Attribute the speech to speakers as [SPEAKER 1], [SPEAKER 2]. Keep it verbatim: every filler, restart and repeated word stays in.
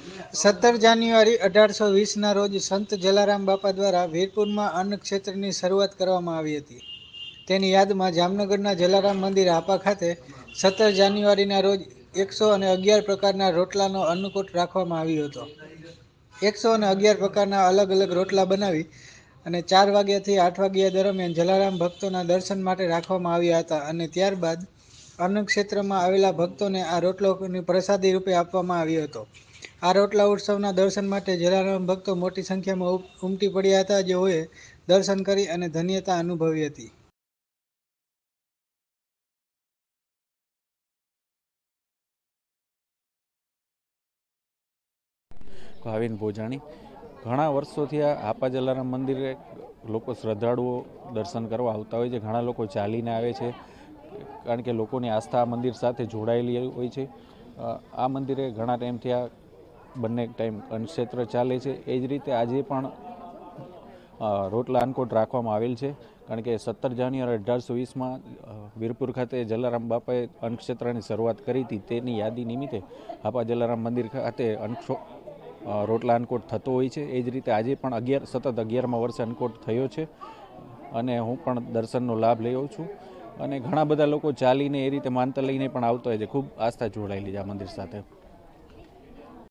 [SPEAKER 1] સત્તર જાન્યુઆરી અઢારસો વીસના રોજ સંત જલારામ બાપા દ્વારા વીરપુરમાં અન્ન ક્ષેત્રની શરૂઆત કરવામાં આવી હતી. તેની યાદમાં જામનગરના જલારામ મંદિર હાપા ખાતે સત્તર જાન્યુઆરીના રોજ એકસો અને અગિયાર પ્રકારના રોટલાનો અન્નકૂટ રાખવામાં આવ્યો હતો. એકસો અને અગિયાર પ્રકારના અલગ અલગ રોટલા બનાવી અને ચાર વાગ્યાથી આઠ વાગ્યા દરમિયાન જલારામ ભક્તોના દર્શન માટે રાખવામાં આવ્યા હતા અને ત્યારબાદ અન્ન ક્ષેત્રમાં આવેલા ભક્તોને આ રોટલોની પ્રસાદી રૂપે આપવામાં આવ્યો હતો. આ રોટલા ઉત્સવના દર્શન માટે જલારામ ભક્તો મોટી સંખ્યામાં ઉમટી પડ્યા હતા, જેઓએ દર્શન કરી અને ધન્યતા અનુભવી હતી.
[SPEAKER 2] ભાવિન ભોજાણી ઘણા વર્ષોથી આ હાપા જલારામ મંદિરે લોકો શ્રદ્ધાળુઓ દર્શન કરવા આવતા હોય છે. ઘણા લોકો ચાલીને આવે છે, કારણ કે લોકોની આસ્થા આ મંદિર સાથે જોડાયેલી હોય છે. આ મંદિરે ઘણા ટાઈમથી આ બંને ટાઈમ અન્નક્ષેત્ર ચાલે છે. એ જ રીતે આજે પણ રોટલા અન્નકૂટ રાખવામાં આવેલ છે, કારણ કે સત્તર જાન્યુઆરી અઢારસો વીસમાં વીરપુર ખાતે જલારામ બાપાએ અન્નક્ષેત્રની શરૂઆત કરી હતી. તેની યાદી નિમિત્તે હાપા જલારામ મંદિર ખાતે અન્ન રોટલા અન્નકૂટ થતો હોય છે. એ જ રીતે આજે પણ અગિયાર સતત અગિયારમાં વર્ષે અન્નકૂટ થયો છે અને હું પણ દર્શનનો લાભ લઈ છું. અને ઘણા બધા લોકો ચાલીને એ રીતે માનતા લઈને પણ આવતા હોય છે. ખૂબ આસ્થા જોડાયેલી છે આ મંદિર સાથે.